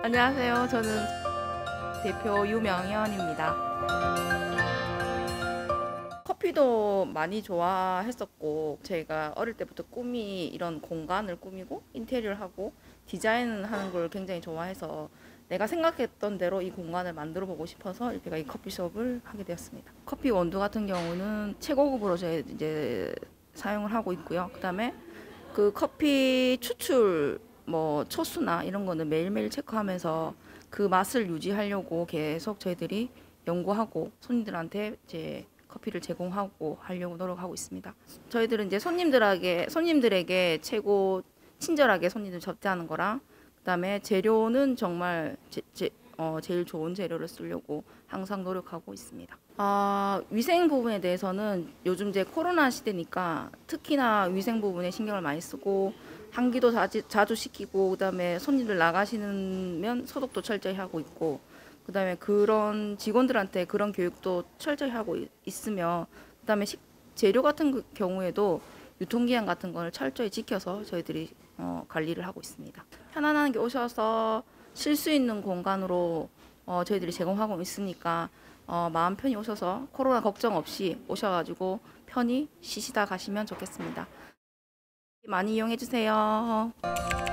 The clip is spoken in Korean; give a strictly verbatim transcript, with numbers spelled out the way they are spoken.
안녕하세요. 저는 대표 유명현입니다. 커피도 많이 좋아했었고, 제가 어릴 때부터 꿈이 이런 공간을 꾸미고 인테리어를 하고 디자인을 하는 걸 굉장히 좋아해서 내가 생각했던 대로 이 공간을 만들어 보고 싶어서 제가 이 커피숍을 하게 되었습니다. 커피 원두 같은 경우는 최고급으로 제 이제 사용을 하고 있고요. 그다음에 그 커피 추출 뭐 초수나 이런 거는 매일매일 체크하면서 그 맛을 유지하려고 계속 저희들이 연구하고 손님들한테 이제 커피를 제공하고 하려고 노력하고 있습니다. 저희들은 이제 손님들에게 손님들에게 최고 친절하게 손님들 접대하는 거랑 그다음에 재료는 정말 제, 제, 어, 제일 좋은 재료를 쓰려고 항상 노력하고 있습니다. 아, 위생 부분에 대해서는 요즘 이제 코로나 시대니까 특히나 위생 부분에 신경을 많이 쓰고 환기도 자주, 자주 시키고 그다음에 손님들 나가시면 소독도 철저히 하고 있고 그다음에 그런 직원들한테 그런 교육도 철저히 하고 있, 있으며 그다음에 식, 재료 같은 그 경우에도 유통기한 같은 걸 철저히 지켜서 저희들이 어, 관리를 하고 있습니다. 편안하게 오셔서 쉴 수 있는 공간으로 어, 저희들이 제공하고 있으니까 어, 마음 편히 오셔서 코로나 걱정 없이 오셔가지고 편히 쉬시다 가시면 좋겠습니다. 많이 이용해 주세요.